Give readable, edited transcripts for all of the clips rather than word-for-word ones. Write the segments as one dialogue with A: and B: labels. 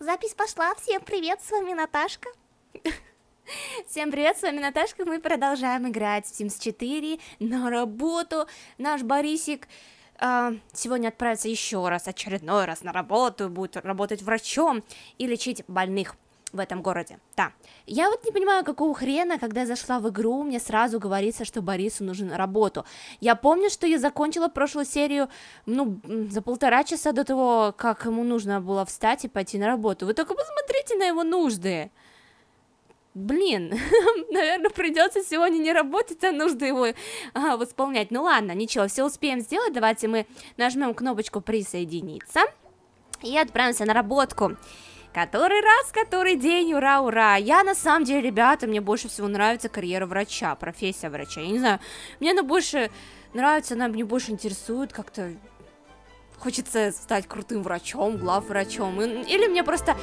A: Запись пошла. Всем привет, с вами Наташка. Всем привет, с вами Наташка. Мы продолжаем играть в Sims 4 на работу. Наш Борисик сегодня отправится еще раз, очередной раз на работу, будет работать врачом и лечить больных в этом городе. Да. Я вот не понимаю, какого хрена, когда я зашла в игру, мне сразу говорится, что Борису нужен на работу. Я помню, что я закончила прошлую серию, за 1,5 часа до того, как ему нужно было встать и пойти на работу. Вы только посмотрите на его нужды. Блин, наверное, придется сегодня не работать, а нужно его восполнять. Ну ладно, ничего, все успеем сделать. Давайте мы нажмем кнопочку «Присоединиться» и отправимся на работку. Который день, ура, ура. Я на самом деле, ребята, мне больше всего нравится карьера врача, профессия врача. Я не знаю, мне она больше нравится, она мне больше интересует, как-то хочется стать крутым врачом, главврачом. Или мне просто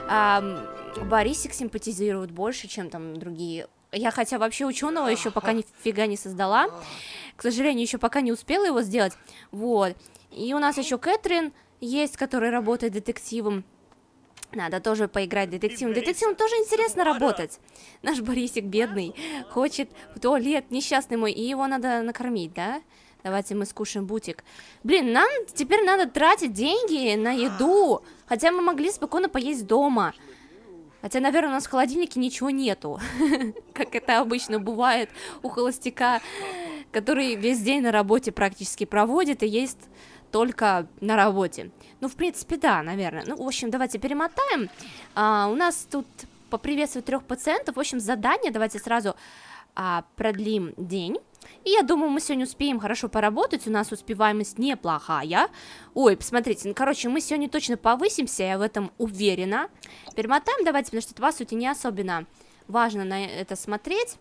A: Борисик симпатизирует больше, чем там другие. Я хотя вообще ученого еще пока нифига не создала. К сожалению, еще пока не успела его сделать. Вот. И у нас еще Кэтрин есть, которая работает детективом. Надо тоже поиграть детективом. Детективом тоже интересно работать. Наш Борисик бедный, хочет в туалет, несчастный мой, и его надо накормить, да? Давайте мы скушаем бутик. Блин, нам теперь надо тратить деньги на еду, хотя мы могли спокойно поесть дома. Хотя, наверное, у нас в холодильнике ничего нету, как это обычно бывает у холостяка, который весь день на работе практически проводит и есть только на работе. Ну, в принципе, да, наверное. Ну, в общем, давайте перемотаем. У нас тут поприветствовать 3 пациентов. В общем, задание. Давайте сразу продлим день. И я думаю, мы сегодня успеем хорошо поработать. У нас успеваемость неплохая. Ой, посмотрите, ну, короче, мы сегодня точно повысимся, я в этом уверена. Перемотаем давайте, потому что это, по сути, не особенно важно на это смотреть.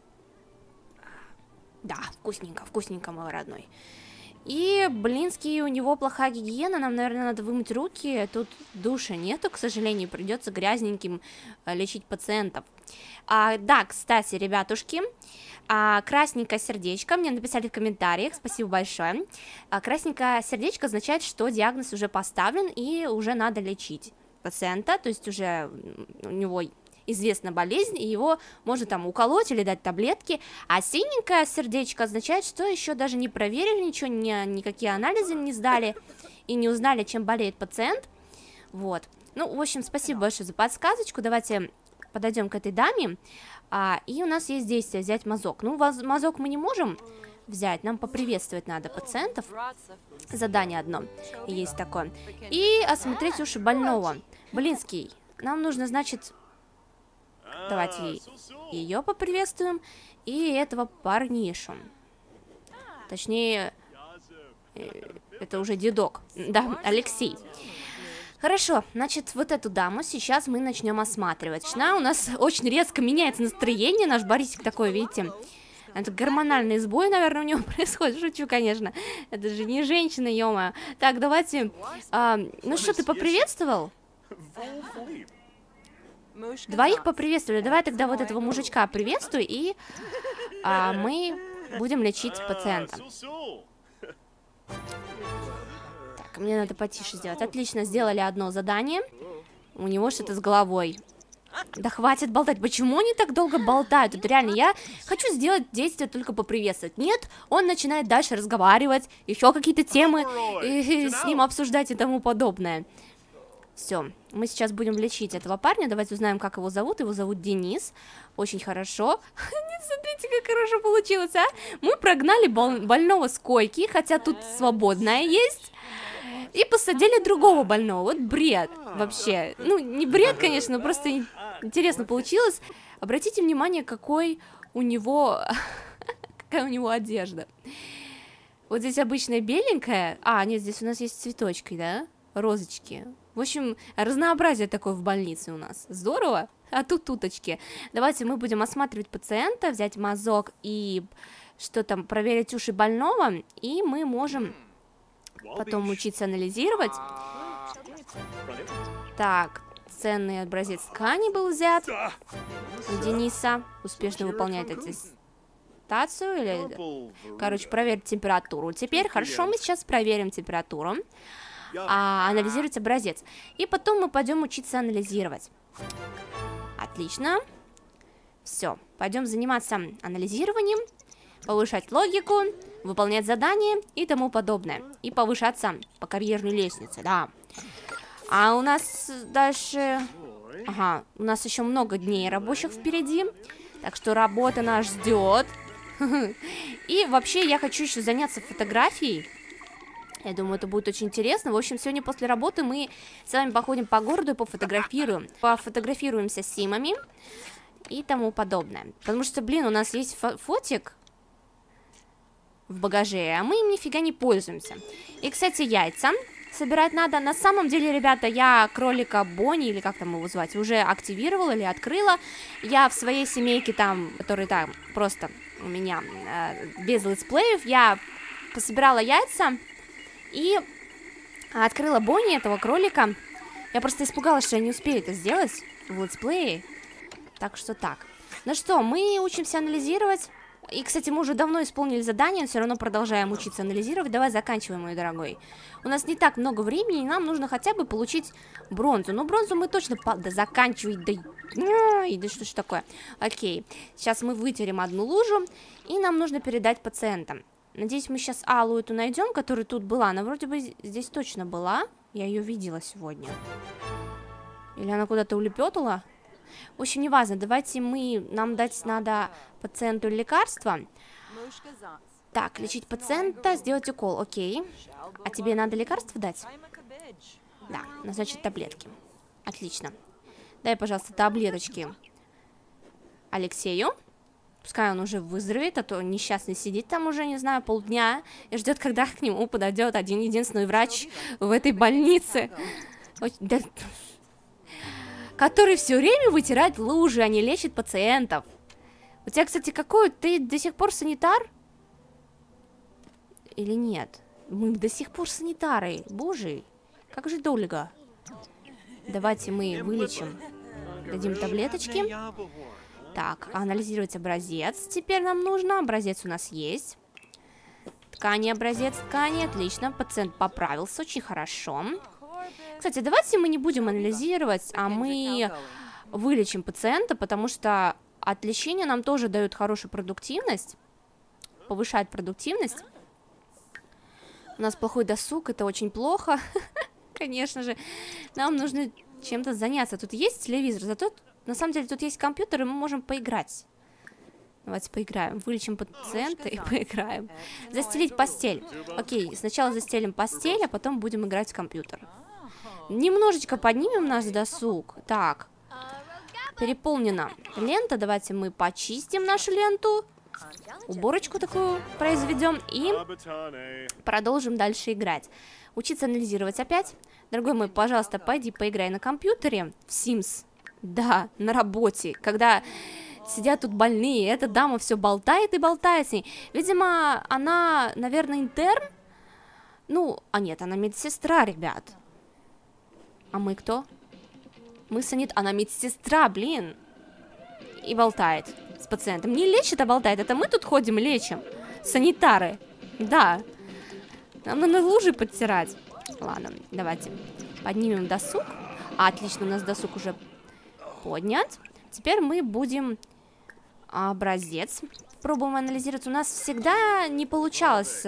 A: Да, вкусненько, вкусненько, мой родной. И, блинский, у него плохая гигиена, нам, наверное, надо вымыть руки. Тут душа нету, к сожалению, придется грязненьким лечить пациентов. Да, кстати, ребятушки, красненькое сердечко, мне написали в комментариях, спасибо большое. Красненькое сердечко означает, что диагноз уже поставлен и уже надо лечить пациента, то есть уже у него известна болезнь, и его можно там уколоть или дать таблетки, а синенькое сердечко означает, что еще даже не проверили ничего, никакие анализы не сдали и не узнали, чем болеет пациент. Вот. Ну, в общем, спасибо большое за подсказочку. Давайте подойдем к этой даме. И у нас есть действие взять мазок. Ну, мазок мы не можем взять, нам поприветствовать надо пациентов. Задание одно есть такое. И осмотреть уши больного. Блинский, нам нужно, значит, давайте ее поприветствуем и этого парнишу. Точнее, это уже дедок. Да, Алексей. Хорошо, значит, вот эту даму сейчас мы начнем осматривать. У нас очень резко меняется настроение, наш Борисик такой, видите, это гормональный сбой, наверное, у него происходит. Шучу, конечно, это же не женщина, ё-моё. Так, давайте, ну что, ты поприветствовал? Двоих поприветствовали, давай тогда вот этого мужичка приветствуй, и мы будем лечить пациента. Так, мне надо потише сделать. Отлично, сделали одно задание. У него что-то с головой. Да хватит болтать, почему они так долго болтают? Это реально, я хочу сделать действие только поприветствовать. Нет, он начинает дальше разговаривать, еще какие-то темы и с ним обсуждать и тому подобное. Все, мы сейчас будем лечить этого парня. Давайте узнаем, как его зовут. Его зовут Денис. Очень хорошо. Смотрите, как хорошо получилось, а? Мы прогнали больного с койки, хотя тут свободная есть. И посадили другого больного. Вот бред вообще. Ну, не бред, конечно, но просто интересно получилось. Обратите внимание, какая у него одежда. Вот здесь обычная беленькая. Нет, здесь у нас есть цветочки, да? Розочки. В общем, разнообразие такое в больнице у нас. Здорово. А тут туточки. Давайте мы будем осматривать пациента, взять мазок и что там, проверить уши больного. И мы можем потом учиться анализировать. Так, ценный образец ткани был взят у Дениса. Успешно выполняет аттестацию. Или, короче, проверить температуру. Теперь, хорошо, мы сейчас проверим температуру. анализировать образец. И потом мы пойдем учиться анализировать. Отлично. Все, пойдем заниматься анализированием, повышать логику, выполнять задания и тому подобное. И повышаться по карьерной лестнице, да. А у нас дальше... Ага, у нас еще много дней рабочих впереди, так что работа нас ждет. И вообще я хочу еще заняться фотографией. Я думаю, это будет очень интересно. В общем, сегодня после работы мы с вами походим по городу и пофотографируем. Пофотографируемся с симами и тому подобное. Потому что, блин, у нас есть фотик в багаже, а мы им нифига не пользуемся. И, кстати, яйца собирать надо. На самом деле, ребята, я кролика Бонни, или как там его звать, уже активировала или открыла. Я в своей семейке там, который там просто у меня без летсплеев, я пособирала яйца и открыла Бонни, этого кролика. Я просто испугалась, что я не успею это сделать в летсплее. Так что так. Ну что, мы учимся анализировать. И, кстати, мы уже давно исполнили задание, но все равно продолжаем учиться анализировать. Давай заканчиваем, мой дорогой. У нас не так много времени, и нам нужно хотя бы получить бронзу. Но бронзу мы точно... Да заканчивай, да что ж такое. Окей, сейчас мы вытерем одну лужу, и нам нужно передать пациентам. Надеюсь, мы сейчас Аллу эту найдем, которая тут была. Она вроде бы здесь точно была. Я ее видела сегодня. Или она куда-то улепетала? В общем, неважно, давайте нам дать надо пациенту лекарство. Так, лечить пациента, сделать укол, окей. А тебе надо лекарство дать? Да, назначить таблетки. Отлично. Дай, пожалуйста, таблеточки Алексею. Пускай он уже выздоровеет, а то несчастный сидит там уже, не знаю, полдня и ждет, когда к нему подойдет один-единственный врач в этой больнице. Который все время вытирает лужи, а не лечит пациентов. У тебя, кстати, какой? Ты до сих пор санитар? Или нет? Мы до сих пор санитары. Боже, как же долго. Давайте мы вылечим. Дадим таблеточки. Так, анализировать образец. Теперь нам нужно. Образец у нас есть. Ткани, образец ткани. Отлично, пациент поправился, очень хорошо. Кстати, давайте мы не будем анализировать, а мы вылечим пациента, потому что от лечения нам тоже дают хорошую продуктивность, повышает продуктивность. У нас плохой досуг, это очень плохо, конечно же. Нам нужно чем-то заняться. Тут есть телевизор, зато на самом деле тут есть компьютер, и мы можем поиграть. Давайте поиграем. Вылечим пациента и поиграем. Застелить постель. Окей, сначала застелим постель, а потом будем играть в компьютер. Немножечко поднимем наш досуг. Так. Переполнена лента. Давайте мы почистим нашу ленту. Уборочку такую произведем. И продолжим дальше играть. Учиться анализировать опять. Дорогой мой, пожалуйста, пойди поиграй на компьютере в Sims. Да, на работе. Когда сидят тут больные, эта дама все болтает и болтает с ней. Видимо, она, наверное, интерн. Ну, а нет, она медсестра, ребят. А мы кто? Мы она медсестра, блин. И болтает с пациентом. Не лечит, а болтает. Это мы тут ходим и лечим. Санитары. Да. Нам надо лужи подтирать. Ладно, давайте поднимем досуг. Отлично, у нас досуг уже поднят. Теперь мы будем образец пробуем анализировать. У нас всегда не получалось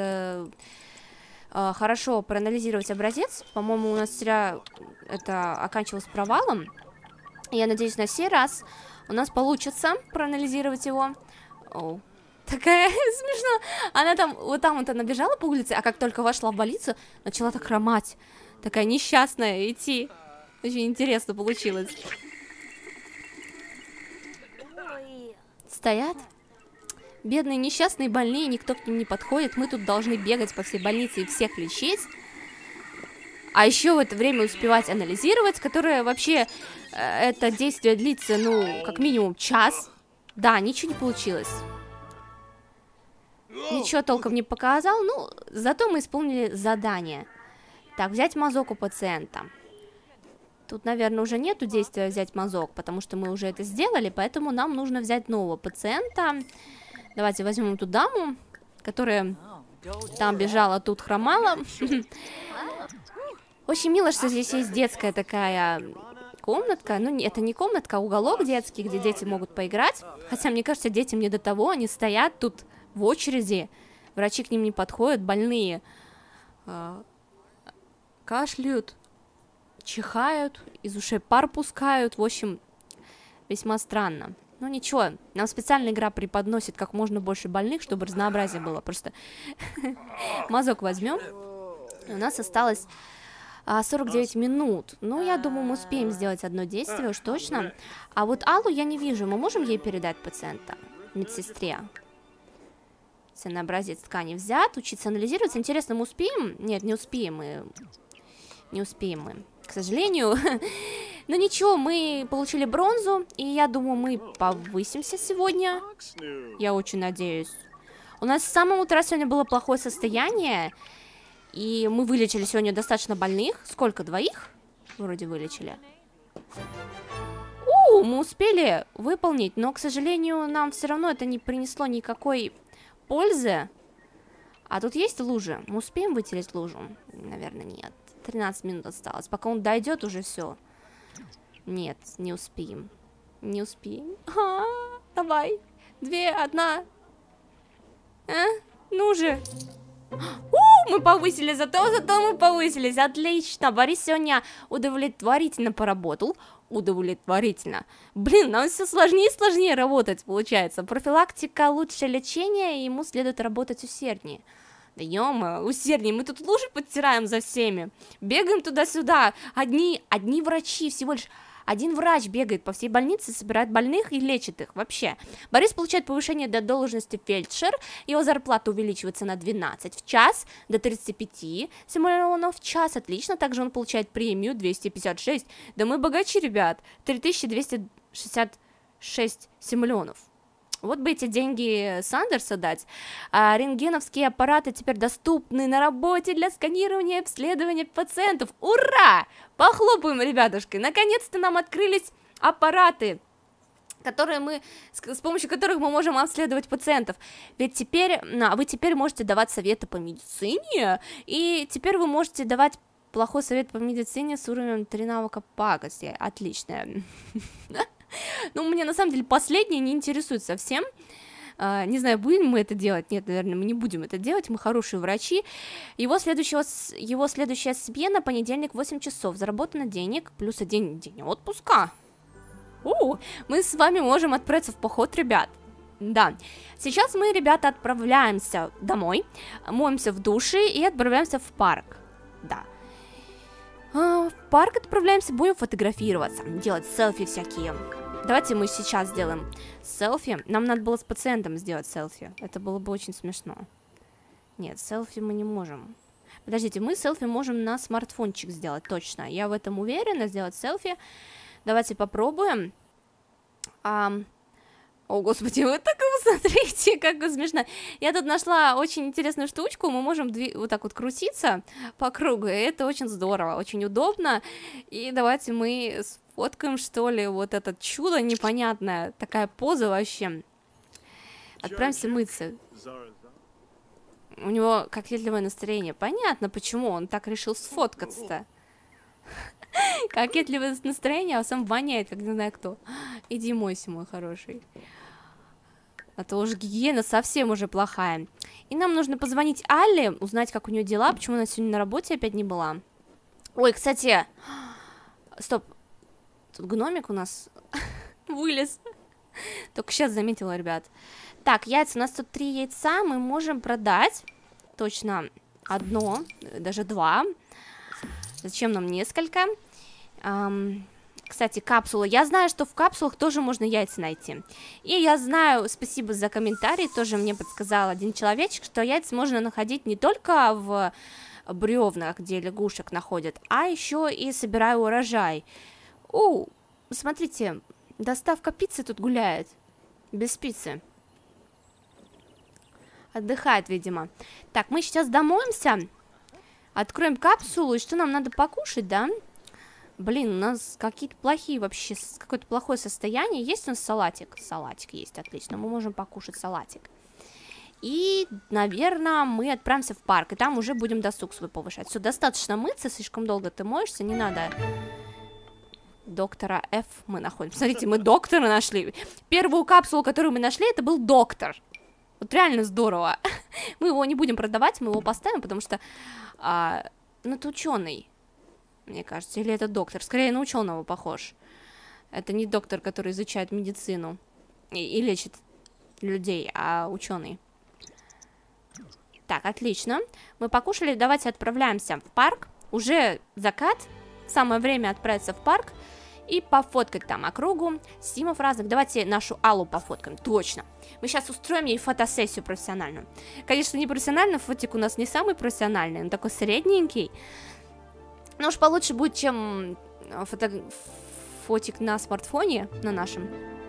A: хорошо проанализировать образец. По-моему, у нас всегда это оканчивалось провалом. Я надеюсь, на сей раз у нас получится проанализировать его. Оу. Такая смешно. Она там, вот она бежала по улице, а как только вошла в больницу, начала так хромать. Такая несчастная идти. Очень интересно получилось. Стоят. Бедные, несчастные, больные, никто к ним не подходит. Мы тут должны бегать по всей больнице и всех лечить. А еще в это время успевать анализировать, которое вообще, это действие длится, ну, как минимум час. Да, ничего не получилось. Ничего толком не показал, ну, зато мы исполнили задание. Так, взять мазок у пациента. Тут, наверное, уже нету действия взять мазок, потому что мы уже это сделали, поэтому нам нужно взять нового пациента. Давайте возьмем эту даму, которая там бежала, тут хромала. Очень мило, что здесь есть детская такая комнатка. Ну, это не комнатка, а уголок детский, где дети могут поиграть. Хотя, мне кажется, детям не до того. Они стоят тут в очереди. Врачи к ним не подходят, больные. Кашляют, чихают, из ушей пар пускают. В общем, весьма странно. Ну, ничего, нам специальная игра преподносит как можно больше больных, чтобы разнообразие было. Просто мазок возьмем. У нас осталось 49 минут. Ну, я думаю, мы успеем сделать одно действие, уж точно. А вот Аллу я не вижу. Мы можем ей передать пациента? Медсестре. Ценный образец ткани взят. Учиться анализировать. Интересно, мы успеем? Нет, не успеем мы. Не успеем мы. К сожалению. Но ничего, мы получили бронзу. И я думаю, мы повысимся сегодня. Я очень надеюсь. У нас с самого утра сегодня было плохое состояние. И мы вылечили сегодня достаточно больных. Сколько? Двоих? Вроде вылечили. Мы успели выполнить. Но, к сожалению, нам все равно это не принесло никакой пользы. А тут есть лужи? Мы успеем вытереть лужу? Наверное, нет. 13 минут осталось. Пока он дойдет, уже все. Нет, не успеем. Не успеем. Давай. 2, 1. Ну же. Мы повысили, зато мы повысились. Отлично. Борис сегодня удовлетворительно поработал. Удовлетворительно. Блин, нам все сложнее и сложнее работать, получается. Профилактика лучше лечения, и ему следует работать усерднее. Да ё-моё, усерднее. Мы тут лужи подтираем за всеми. Бегаем туда-сюда. Одни врачи, всего лишь один врач бегает по всей больнице, собирает больных и лечит их вообще. Борис получает повышение до должности фельдшер. Его зарплата увеличивается на 12 в час, до 35 симоленов в час. Отлично. Также он получает премию 256. Да мы богачи, ребят. 3266 симоленов. Вот бы эти деньги Сандерса дать. А рентгеновские аппараты теперь доступны на работе для сканирования и обследования пациентов. Ура! Похлопаем, ребятушки. Наконец-то нам открылись аппараты, с помощью которых мы можем обследовать пациентов. Ведь теперь вы теперь можете давать советы по медицине, и теперь вы можете давать плохой совет по медицине с уровнем 3 навыка пакости. Отлично. Ну, мне на самом деле последнее не интересует совсем. Не знаю, будем мы это делать. Нет, наверное, мы не будем это делать. Мы хорошие врачи. Его следующая смена понедельник 8 часов. Заработано денег плюс 1 день отпуска. Мы с вами можем отправиться в поход, ребят. Да. Сейчас мы, ребята, отправляемся домой, моемся в душе и отправляемся в парк. Да. В парк отправляемся, будем фотографироваться, делать селфи всякие. Давайте мы сейчас сделаем селфи. Нам надо было с пациентом сделать селфи. Это было бы очень смешно. Нет, селфи мы не можем. Подождите, мы селфи можем на смартфончик сделать, точно. Я в этом уверена, сделать селфи. Давайте попробуем. О, господи, вы так посмотрите, как смешно. Я тут нашла очень интересную штучку. Мы можем вот так вот крутиться по кругу. И это очень здорово, очень удобно. И давайте мы сфоткаем, что ли, вот это чудо непонятное. Такая поза вообще. Отправимся мыться. У него кокетливое настроение. Понятно, почему он так решил сфоткаться-то. Кокетливое настроение, а сам воняет, как не знаю кто. Иди мойся, мой хороший. А то уж гигиена совсем уже плохая. И нам нужно позвонить Алле, узнать, как у нее дела, почему она сегодня на работе опять не была. Ой, кстати. Стоп. Тут гномик у нас вылез. Только сейчас заметила, ребят. Так, яйца. У нас тут 3 яйца. Мы можем продать. Точно 1, даже 2. Зачем нам несколько? Кстати, капсула. Я знаю, что в капсулах тоже можно яйца найти. И я знаю, спасибо за комментарий, тоже мне подсказал один человечек, что яйца можно находить не только в бревнах, где лягушек находят, а еще и собираю урожай. Смотрите, доставка пиццы тут гуляет. Без пиццы. Отдыхает, видимо. Так, мы сейчас домоемся. Откроем капсулу. И что нам надо покушать, да? Блин, у нас какие-то плохие вообще, какое-то плохое состояние. Есть у нас салатик? Салатик есть, отлично. Мы можем покушать салатик. И, наверное, мы отправимся в парк, и там уже будем досуг свой повышать. Все, достаточно мыться, слишком долго ты моешься, не надо. Доктора Ф мы находим. Смотрите, мы доктора нашли. Первую капсулу, которую мы нашли, это был доктор. Вот реально здорово. Мы его не будем продавать, мы его поставим, потому что... ну, это ученый, мне кажется. Или это доктор? Скорее на ученого похож. Это не доктор, который изучает медицину и лечит людей, а ученый. Так, отлично. Мы покушали, давайте отправляемся в парк. Уже закат. Самое время отправиться в парк и пофоткать там округу, симов разных. Давайте нашу Аллу пофоткаем, точно. Мы сейчас устроим ей фотосессию профессиональную. Конечно, не профессиональный, фотик у нас не самый профессиональный, он такой средненький. Но уж получше будет, чем фотик на смартфоне, на нашем.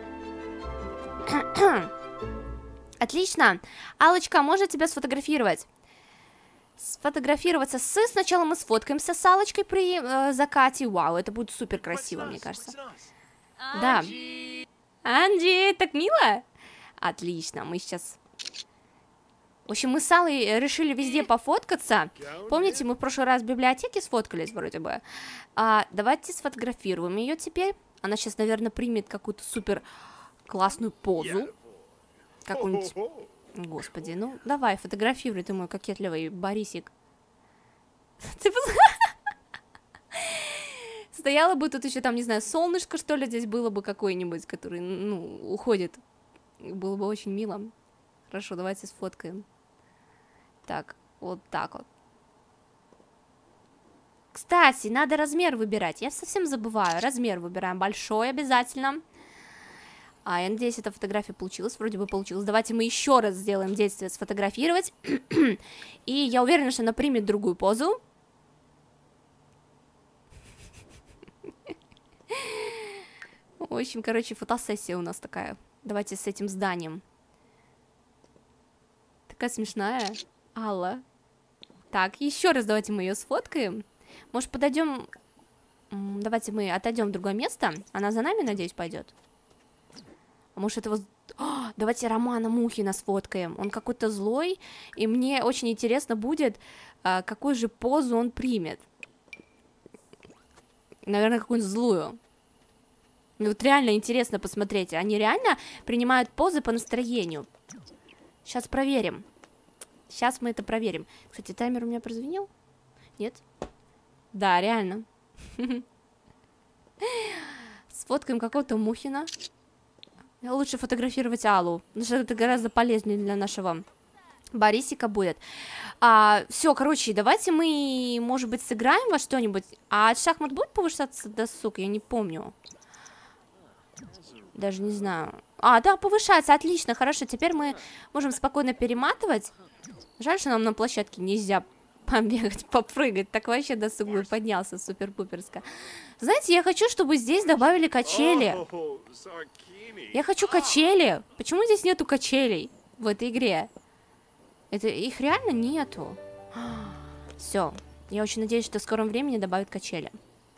A: Отлично. Аллочка, можно тебя сфотографировать? Сфотографироваться сначала мы сфоткаемся с Аллочкой при закате. Вау, это будет супер красиво, мне кажется. Да. Анди, так мило. Отлично, мы сейчас... В общем, мы с Аллой решили везде пофоткаться. Помните, мы в прошлый раз в библиотеке сфоткались вроде бы? Давайте сфотографируем ее теперь. Она сейчас, наверное, примет какую-то супер классную позу. Какую-нибудь... Господи, ну давай, фотографируй, ты мой кокетливый Борисик. Стояла бы тут еще там, не знаю, солнышко, что ли, здесь было бы какое-нибудь, который, ну, уходит. Было бы очень мило. Хорошо, давайте сфоткаем. Так, вот так вот. Кстати, надо размер выбирать. Я совсем забываю. Размер выбираем большой обязательно. Я надеюсь, эта фотография получилась. Вроде бы получилось. Давайте мы еще раз сделаем действие сфотографировать. И я уверена, что она примет другую позу. В общем, короче, фотосессия у нас такая. Давайте с этим зданием. Такая смешная. Алла. Так, еще раз давайте мы ее сфоткаем. Может, подойдем... Давайте мы отойдем в другое место. Она за нами, надеюсь, пойдет. А может, этого... давайте Романа Мухина сфоткаем. Он какой-то злой, и мне очень интересно будет, какую же позу он примет. Наверное, какую-нибудь злую. Вот реально интересно посмотреть. Они реально принимают позы по настроению. Сейчас проверим. Сейчас мы это проверим. Кстати, таймер у меня прозвенел? Нет? Да, реально. Сфоткаем какого-то Мухина. Лучше фотографировать Аллу, потому что это гораздо полезнее для нашего Борисика будет. Все, короче, давайте мы, может быть, сыграем во что-нибудь. А от шахмат будет повышаться досуг? Я не помню. Даже не знаю. Да, повышается, отлично, хорошо. Теперь мы можем спокойно перематывать. Жаль, что нам на площадке нельзя побегать, попрыгать. Так вообще досуг бы поднялся супер-пуперско. Знаете, я хочу, чтобы здесь добавили качели. Я хочу качели. Почему здесь нету качелей в этой игре? Их реально нету. Все. Я очень надеюсь, что в скором времени добавят качели.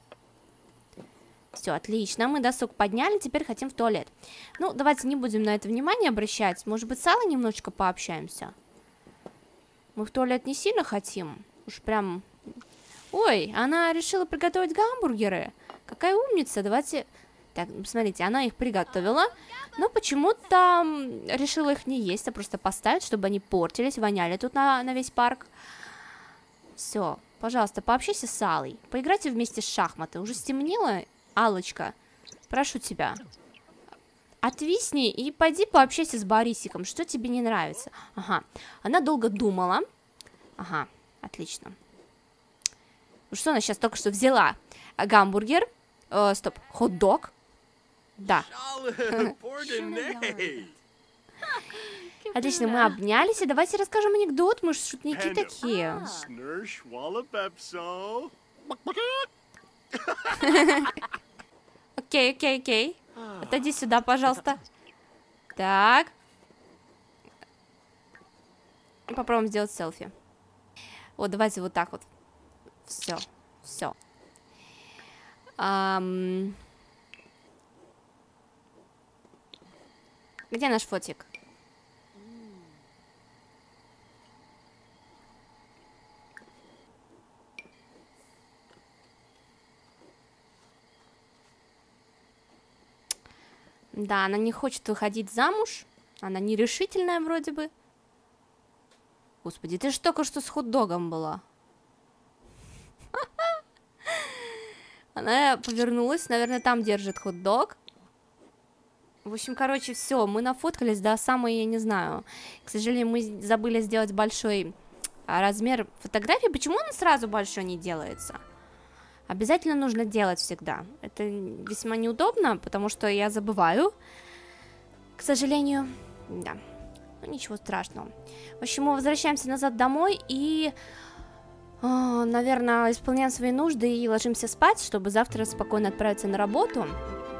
A: Все, отлично. Мы досуг подняли, теперь хотим в туалет. Ну, давайте не будем на это внимание обращать. Может быть, с Аллой немножечко пообщаемся? Мы в туалет не сильно хотим. Уж прям... Ой, она решила приготовить гамбургеры. Какая умница. Давайте... Так, смотрите, она их приготовила, но почему-то решила их не есть, а просто поставить, чтобы они портились, воняли тут на весь парк. Все, пожалуйста, пообщайся с Аллой. Поиграйте вместе в шахматы. Уже стемнело, Аллочка? Прошу тебя. Отвисни и пойди пообщайся с Борисиком. Что тебе не нравится? Ага, она долго думала. Ага, отлично. Что она сейчас только что взяла? Гамбургер. Стоп, хот-дог. Да. Отлично, мы обнялись, и давайте расскажем анекдот, мы же шутники такие. Окей. Отойди сюда, пожалуйста. Так. Попробуем сделать селфи. Вот, давайте вот так вот. Все. Где наш фотик? Да, она не хочет выходить замуж. Она нерешительная вроде бы. Господи, ты же только что с хот-догом была. Она повернулась, наверное, там держит хот-дог. В общем, короче, все, мы нафоткались до самой, я не знаю. К сожалению, мы забыли сделать большой размер фотографии. Почему он сразу большой не делается? Обязательно нужно делать всегда. Это весьма неудобно, потому что я забываю. К сожалению, да. Ну, ничего страшного. В общем, мы возвращаемся назад домой и, наверное, исполняем свои нужды и ложимся спать, чтобы завтра спокойно отправиться на работу.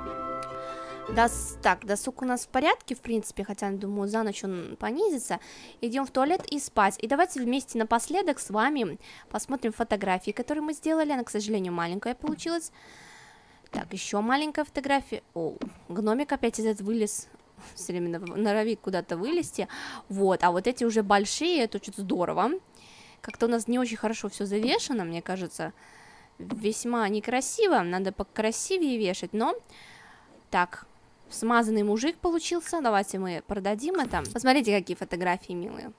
A: Так, досуг у нас в порядке, в принципе, хотя, думаю, за ночь он понизится. Идем в туалет и спать. И давайте вместе напоследок с вами посмотрим фотографии, которые мы сделали. Она, к сожалению, маленькая получилась. Так, еще маленькая фотография. О, гномик опять этот вылез. Все время норовит куда-то вылезти. Вот, а вот эти уже большие, это очень здорово. Как-то у нас не очень хорошо все завешено, мне кажется. Весьма некрасиво, надо покрасивее вешать, но... Так, смазанный мужик получился. Давайте мы продадим это. Посмотрите, какие фотографии милые.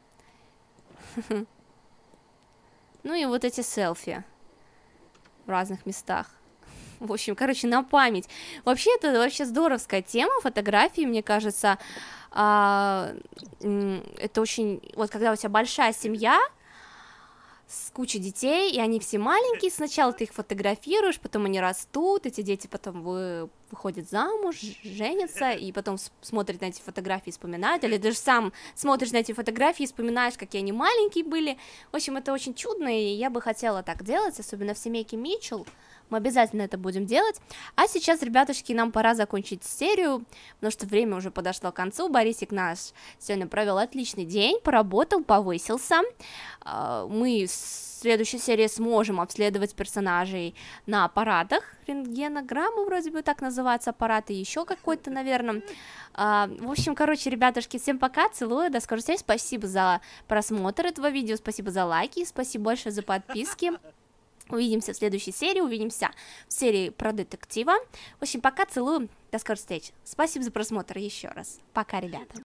A: Ну и вот эти селфи в разных местах. В общем, короче, на память. Вообще, это вообще здоровская тема фотографии, мне кажется. Это очень... Вот когда у тебя большая семья с кучей детей, и они все маленькие, сначала ты их фотографируешь, потом они растут, эти дети потом выходят замуж, женятся, и потом смотрят на эти фотографии и вспоминают, или даже сам смотришь на эти фотографии и вспоминаешь, какие они маленькие были. В общем, это очень чудно, и я бы хотела так делать, особенно в семейке Митчелл. Мы обязательно это будем делать. А сейчас, ребятушки, нам пора закончить серию, потому что время уже подошло к концу. Борисик наш сегодня провел отличный день, поработал, повысился. Мы в следующей серии сможем обследовать персонажей на аппаратах. Рентгенограммы вроде бы так называются аппараты, еще какой-то, наверное. В общем, короче, ребятушки, всем пока, целую, до скорой встречи. Спасибо за просмотр этого видео, спасибо за лайки, спасибо большое за подписки. Увидимся в следующей серии, увидимся в серии про детектива. В общем, пока, целую, до скорой встречи. Спасибо за просмотр еще раз. Пока, ребята.